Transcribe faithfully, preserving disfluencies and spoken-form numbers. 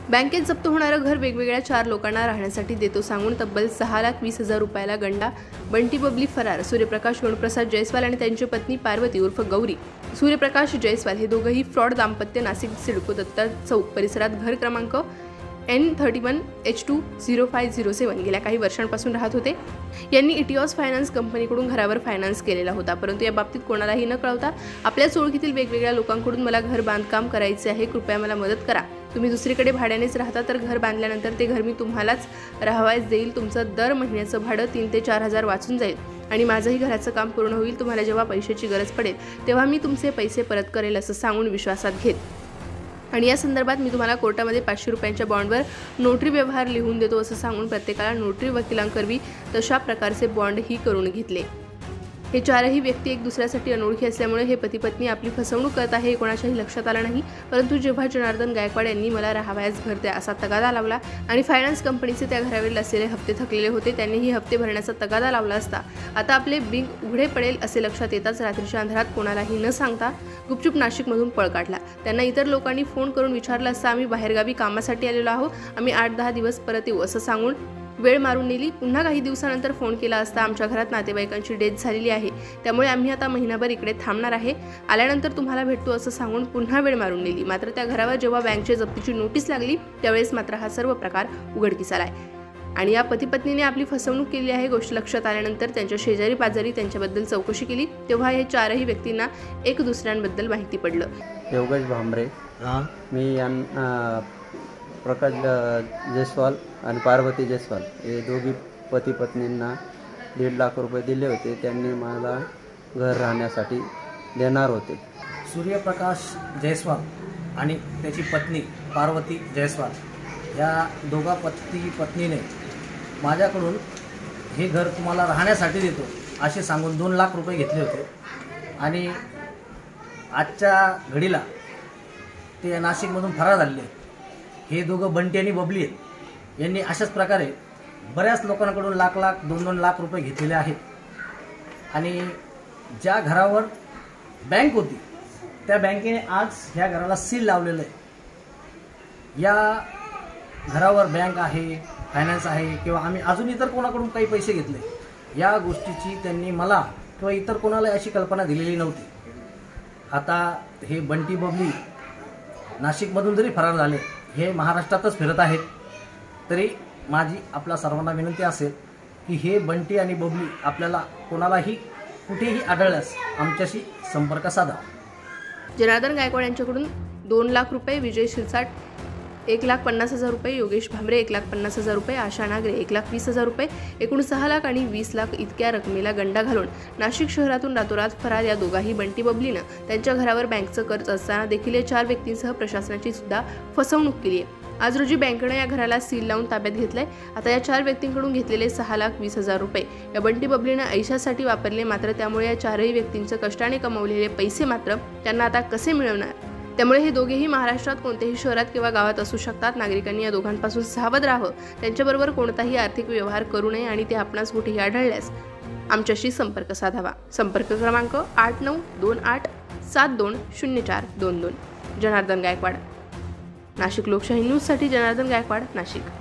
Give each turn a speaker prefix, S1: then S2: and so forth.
S1: बँकेत जप्त होणारं घर वेगवेगळ्या चार लोकांना राहण्यासाठी देतो सांगून तब्बल सहा लाख वीस हजार रुपयाला गंडा बंटी बबली फरार। सूर्यप्रकाश गणप्रसाद जयस्वाल आणि त्यांची पत्नी पार्वती उर्फ गौरी सूर्यप्रकाश जयस्वाल हे दोघंही फ्रॉड दाम्पत्य नाशिक सिडको दत्ता चौक परिसरात घर क्रमांक N thirty one H two zero five zero seven गेल्या काही वर्षांपासून राहत होते। यांनी इटिओस फायनान्स कंपनीकडून घरावर फायनान्स केलेला होता, परंतु या बाबतीत कोणालाही न कळवता आपल्याच ओळखीतील वेगवेगळ्या लोकांकडून मला घर बांधकाम करायचे आहे, कृपया मला मदत करा। तुम्ही दुसरीकडे भाड्यानेच राहता तर घर बांधल्यानंतर ते घर मी तुम्हालाच राहावयास देईल। तुमचं दर महिन्याचं भाडं तीन ते चार हजार वाचून जाईल आणि माझंही घराचं काम पूर्ण होईल। तुम्हाला जेव्हा पैशाची गरज पडेल तेव्हा मी तुमचे पैसे परत करेल असं सांगून विश्वासात घेत आणि या संदर्भात मी तुम्हाला कोर्टामध्ये पाचशे रुपयांच्या बॉन्डवर नोटरी व्यवहार लिहून देतो असं सांगून प्रत्येकाला नोटरी वकिलांकरवी तशा प्रकारचे बॉन्डही करून घेतले। हे चारही व्यक्ती एक दुसऱ्यासाठी अनोळखी असल्यामुळे हे पती पत्नी आपली फसवणूक करत आहे हे कोणाच्याही लक्षात आलं नाही, परंतु जेव्हा जनार्दन गायकवाड यांनी मला राहावयास घर द्या असा तगादा लावला आणि फायनान्स कंपनीचे त्या घरावरील असलेले हप्ते थकलेले होते, त्यांनीही हप्ते भरण्याचा तगादा लावला असता आता आपले बिंग उघडे पडेल असे लक्षात येताच रात्रीच्या अंधारात कोणालाही न सांगता गुपचूप नाशिकमधून पळ काढला। त्यांना इतर लोकांनी फोन करून विचारलं असता आम्ही बाहेरगावी कामासाठी आलेलो आहोत, आम्ही आठ दहा दिवस परत येऊ असं सांगून वेळ मारून नेली। पुन्हा काही दिवसानंतर फोन केला असता आमच्या घरात नातेवाईकांची डेथ झालेली आहे, त्यामुळे आम्ही आता महिनाभर इकडे थांबणार आहे, आल्यानंतर तुम्हाला भेटतो असं सांगून पुन्हा वेळ मारून नेली। मात्र त्या घरावर जेव्हा बँकेची जप्तीची नोटीस लागली त्यावेळेस मात्र हा सर्व प्रकार उघडकीस आलाय आणि या पती पत्नीने आपली फसवणूक केली आहे। गोष्ट लक्षात आल्यानंतर त्यांच्या शेजारी पाजारी त्यांच्याबद्दल चौकशी केली तेव्हा हे चारही व्यक्तींना एक दुसऱ्यांबद्दल माहिती पडलं।
S2: योगेश भांबरे, मी यांना प्रकाश जयस्वाल आणि पार्वती जयस्वाल हे दोघी पती पत्नींना दीड लाख रुपये दिले होते, त्यांनी मला घर राहण्यासाठी देणार होते।
S3: सूर्यप्रकाश जयस्वाल आणि त्याची पत्नी पार्वती जयस्वाल या दोघा पती पत्नीने माझ्याकडून हे घर तुम्हाला राहण्यासाठी देतो असे सांगून दोन लाख रुपये घेतले होते आणि आजच्या घडीला ते नाशिकमधून फरार झाले। हे दोघं बंटी आणि बबली आहेत। यांनी अशाच प्रकारे बऱ्याच लोकांकडून लाख लाख दोन दोन लाख रुपये घेतलेले आहेत आणि ज्या घरावर बँक होती त्या बँकेने आज ह्या घराला सील लावलेलं आहे। या घरावर बँक आहे, फायनान्स आहे किंवा आम्ही अजून इतर कोणाकडून काही पैसे घेतले या गोष्टीची त्यांनी मला किंवा इतर कोणाला अशी कल्पना दिलेली नव्हती। आता हे बंटी बबली नाशिकमधून जरी फरार झाले, हे महाराष्ट्रातच फिरत आहेत, तरी माझी आपल्या सर्वांना विनंती असेल की हे बंटी आणि बबली आपल्याला कोणालाही कुठेही आढळल्यास आमच्याशी संपर्क साधावा।
S1: जनार्दन गायकवाड यांच्याकडून दोन लाख रुपये, विजय शिरसाट एक लाख पन्नास हजार रुपये, योगेश भांबरे एक लाख पन्नास हजार रुपये, आशा नागरे एक लाख वीस हजार रुपये, एकूण सहा लाख आणि वीस लाख इतक्या रकमेला गंडा घालून नाशिक शहरातून रातोरात फरार या दोघाही बंटी बबलीनं त्यांच्या घरावर बँकचं कर्ज असताना देखील या चार व्यक्तींसह प्रशासनाची सुद्धा फसवणूक केली आहे। आज रोजी बँकेनं या घराला सील लावून ताब्यात घेतलंय। आता या चार व्यक्तींकडून घेतलेले सहा लाख वीस हजार रुपये या बंटी बबलीनं ऐशासाठी वापरले, मात्र त्यामुळे या चारही व्यक्तींचं कष्टाने कमवलेले पैसे मात्र त्यांना आता कसे मिळवणार, त्यामुळे हे दोघेही महाराष्ट्रात कोणत्याही शहरात किंवा गावात असू शकतात। नागरिकांनी या दोघांपासून सावध राहावं, त्यांच्याबरोबर कोणताही आर्थिक व्यवहार करू नये आणि ते आपणास कुठेही आढळल्यास आमच्याशी संपर्क साधावा। संपर्क क्रमांक आठ नऊ दोन आठ सात दोन शून्य चार दोन दोन। जनार्दन गायकवाड, नाशिक लोकशाही न्यूजसाठी जनार्दन गायकवाड, नाशिक।